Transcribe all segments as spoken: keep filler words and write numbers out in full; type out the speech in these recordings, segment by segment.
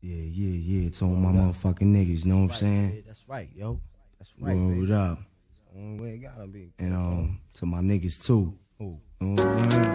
Yeah, yeah, yeah. To all my motherfucking niggas, you know what I'm saying? Yeah, that's right, yo. That's right. Word up. Only way it gotta be. And um, to my niggas too. Who? You know what I'm saying?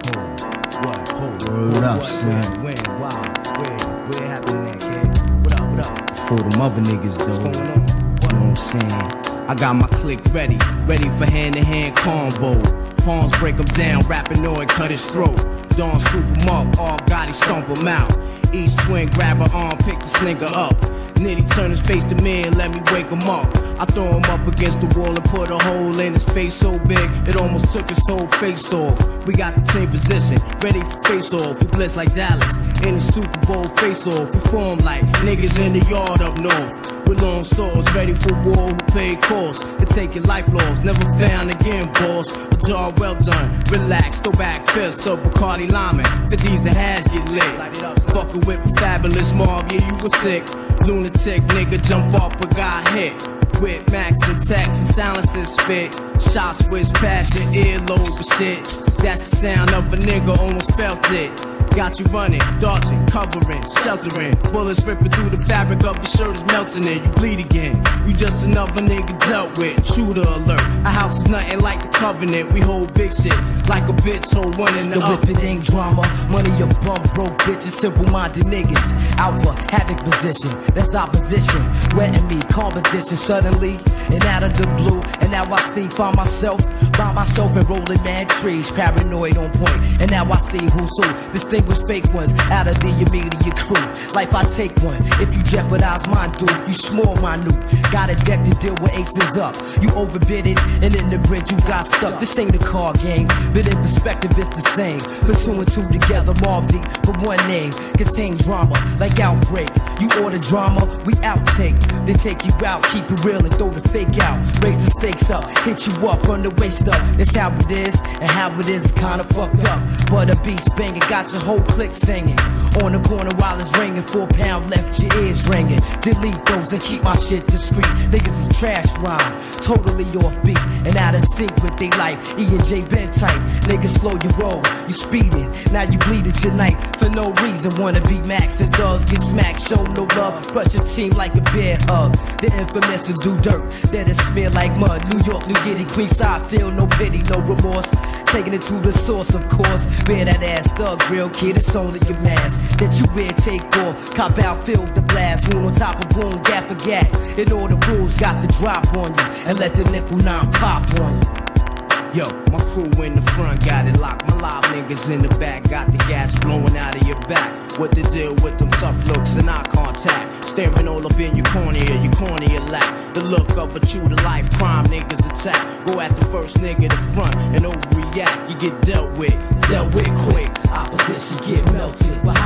Who? What? Who? Word up, What? son. When? Why? Where? Where happened that, kid? What up? What up? For them other niggas though. What's going on? What? You know what I'm saying? I got my click ready, ready for hand-to-hand combo. Palms break them down, Rapinoid cut his throat. Dawn scoop him up, all Gotti stomp him out. Each twin grab her arm, pick the slinker up. Nitty turn his face to me and let me wake him up. I throw him up against the wall and put a hole in his face so big it almost took his whole face off. We got the team position, ready for face off. We blitz like Dallas in the Super Bowl face off. We form like niggas in the yard up north. With long swords, ready for war, who paid cost and take your life lost. Never found again, boss. A job well done, relax, throw back fists of Bacardi Lyman. fifties and hash get lit. Fucking with a fabulous mob, yeah, you was sick. Lunatic nigga jump off but got hit. With max and text and silences spit. Shots with passion, earlobe and shit. That's the sound of a nigga, almost felt it. Got you running, dodging, covering, sheltering. Bullets ripping through the fabric of your shirt is melting it. You bleed again. You just another nigga dealt with. Shooter alert. Our house is nothing like the Covenant. We hold big shit like a bitch hold one in the Yo, if it ain't drama, money your bum broke bitches, simple-minded niggas. Alpha, havoc position, that's opposition. Wetting me, competition suddenly and out of the blue. And now I see, find myself by myself and rolling mad trees, paranoid on point. And now I see who's who, distinguish fake ones out of the immediate crew. Life I take one, if you jeopardize mine, dude, you small minute. Got a deck to deal with aces up. You overbid it, and in the bridge you got stuck. This ain't a card game, but in perspective it's the same. Put two and two together, mob deep, but one name contain drama like outbreak. You order drama, we outtake, then take you out, keep it real and throw the fake out. Raise the stakes up, hit you up from the waist up. That's how it is, and how it is kinda fucked up. But a beast banging, got your whole clique singing. On the corner while it's ringing, four pound left, your ears ringing. Delete those and keep my shit discreet. Niggas is trash rhyme, totally off beat and out of sync with they life. E and J been tight, niggas slow your roll, you speeding. Now you bleeding tonight for no reason. Wanna be Max and dogs get smacked, show no love, brush your team like a bear hug. The infamous and do dirt, that is smear like mud. New York, New Guinea, Queenside, feel no pity, no remorse. Taking it to the source, of course. Wear that ass thug, real kid, it's only your mask that you wear, take off. Cop out, fill the blast, wound on top of wound, gap for gap. And all the rules got the drop on you, and let the nickel nine pop on you. Yo, my crew in the front got it locked. My live niggas in the back got the gas blowing out of your back. What the deal with them tough looks and eye contact? Staring all up in your cornea, your cornea lack. The look of a true to life crime niggas attack. Go at the first nigga to front and overreact. You get dealt with, dealt with quick. Opposition get melted, but